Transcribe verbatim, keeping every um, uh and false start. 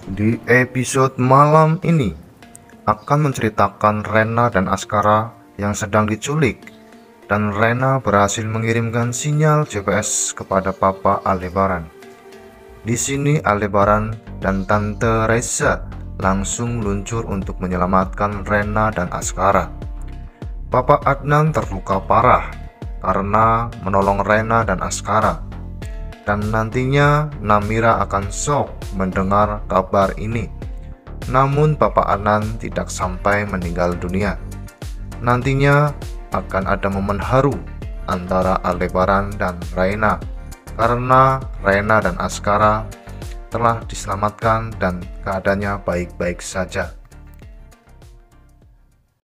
Di episode malam ini akan menceritakan Rena dan Askara yang sedang diculik, dan Rena berhasil mengirimkan sinyal G P S kepada Papa Aldebaran. Di sini Aldebaran dan Tante Reza langsung meluncur untuk menyelamatkan Rena dan Askara. Papa Adnan terluka parah karena menolong Rena dan Askara, dan nantinya Namira akan shock mendengar kabar ini. Namun Papa Adnan tidak sampai meninggal dunia. Nantinya akan ada momen haru antara Aldebaran dan Rena, karena Rena dan Askara telah diselamatkan dan keadaannya baik-baik saja.